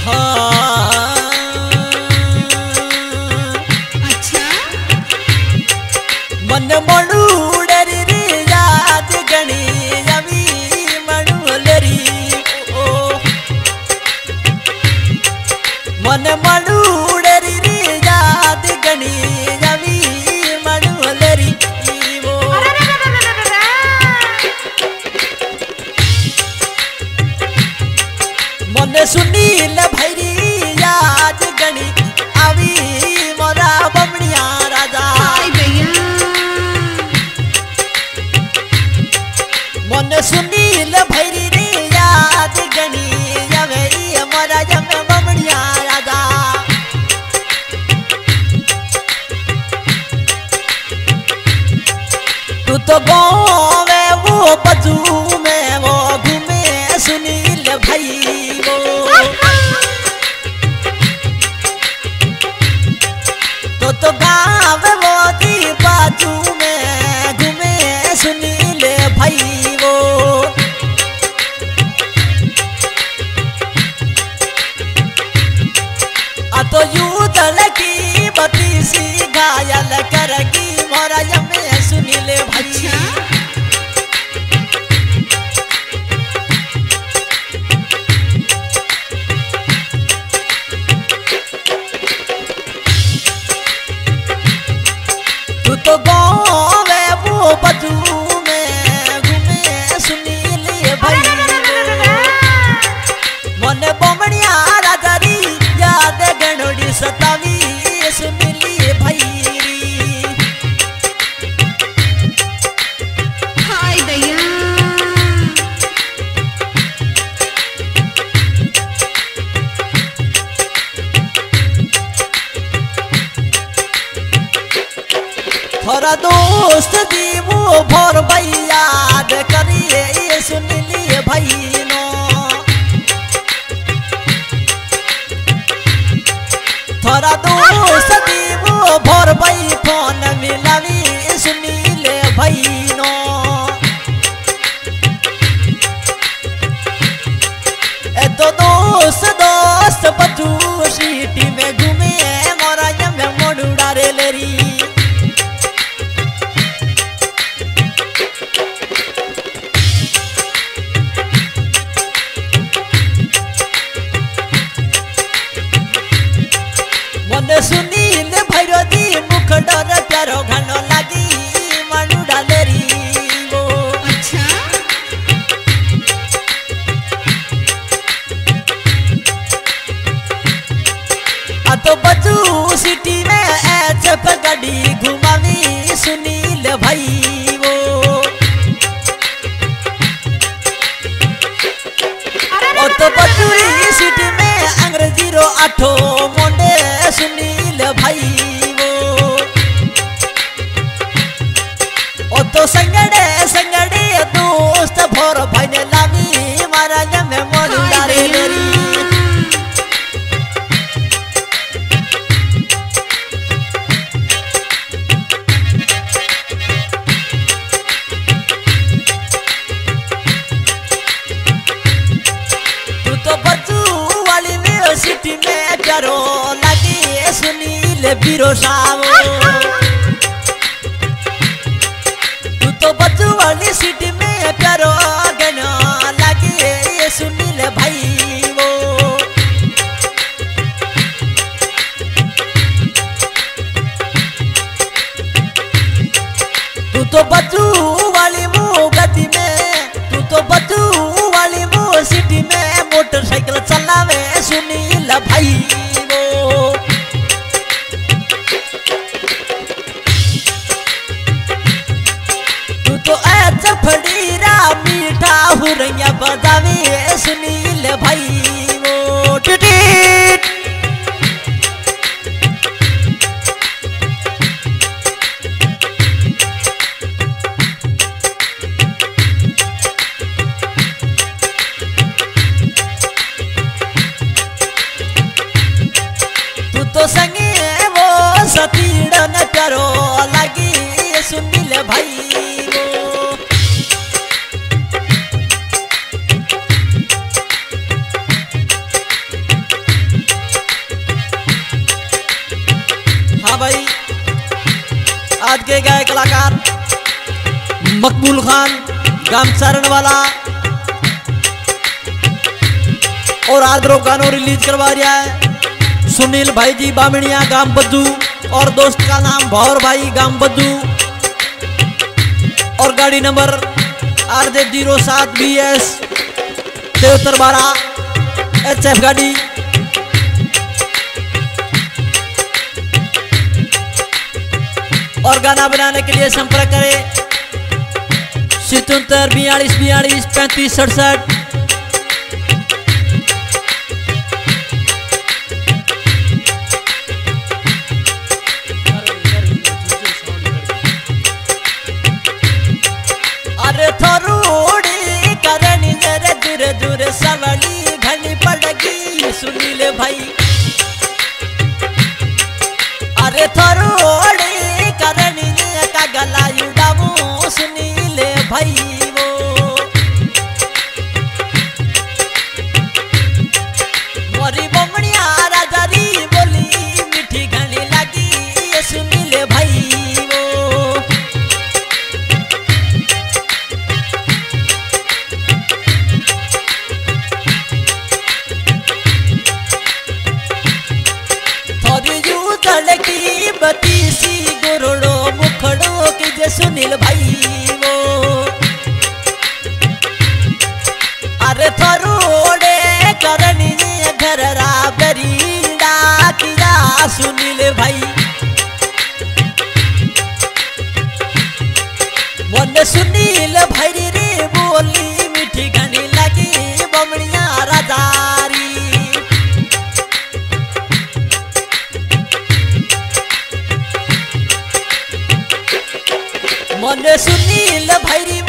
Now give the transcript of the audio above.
हाँ अच्छा मन मणुडरी रे याद गणी अभी मणुलेरी ओ मन मणुडरी रे याद गणी अभी मणुलेरी वो मन सुनील भैरी याद गणी अभी मोरा बमड़िया राजा हाय भैया मन सुनील भैरी रे याद गणी अभी मोरा जम बमड़िया राजा तू तो गाँव में वो बजू में वो घूमे सुनील भाई वो तो गाँव वो दी बाजू में घूमे सुनील भाई वो आ तो यूथ लगी बती सी घायल करगी मोरा यमे सुनील भाई तू तो गाँव में वो बजू में घूमे सुनील भाई मन बमड़िया राजारी याद गणोड़ी सतावी सुनील भाई हाय भैया थोड़ा दोस्त दी वो भोर भाई याद करिए सुनील भाई नो थोड़ा दोस्त दी वो भोर भाई फोन मिलावी सुनील भाई नो ए तो दोस्त बचू सीटी में घूमे मोरा यम मोड़ूड़ा रे लेरी मन सुनील भैरो दी मुख डर प्यारो घनो लागी मनुड़ा लेरी वो अच्छा आ तो बचू सिटी में ऐसे पगड़ी घुमावी सुनील भाई वो ओ तो बचूरी सिटी में अंग्रेजी रो आठो मोंडे सुनील भाई वो ओ तो संगड़े दोस्त भोर भाई ने लावी मारा में मोड़ूड़ा रे लेरी तू तो बच्चू वाली में सिटी में प्यारो लगी सुनील बीरो सावो तू तो बच्चू वाली सिटी में प्यारो गनो लगी सुनील भाई वो तू तो बच्चू वाली मुँह गति में तू तो बच्चू वाली मुँह सिटी में मोटरसाइकिल चलावे सुनील भाई वो तू तो ऐसा फड़ीरा मीठा हुरैया बजावे सुनील भाई वो टिटिट तू तो संगे वो सतीड़न प्यारो लगी सुनील भाई वो के गाय कलाकार मकबूल खान गाम चारण वाला और आदरो गानों रिलीज करवा रहा है सुनील भाई जी बामणिया गाम बद्दू और दोस्त का नाम भौर भाई गाम बद्दू और गाड़ी नंबर RJ07 BS 7312 HF गाड़ी। और गाना बनाने के लिए संपर्क करें 77 42 42 35 67। अरे थोड़ी करनी जरे दूर दूर सवली घनी पड़गी सुनील भाई। अरे थोड़ी करनी का गला उड़ावू सुनील भाई वो। मोरी बमणिया राजारी बोली मीठी घनी लगी ये सुनील भाई वो। की बतीसी गुरुड़ो मुखड़ो की जे सुनील भाई वो। अरे थरोड़े करनी घर रा बरीडा किया सुनील भाई। मन सुनील भाई रे बोली मीठी घनी लगी बमणिया राजारी। मन सुनील भाई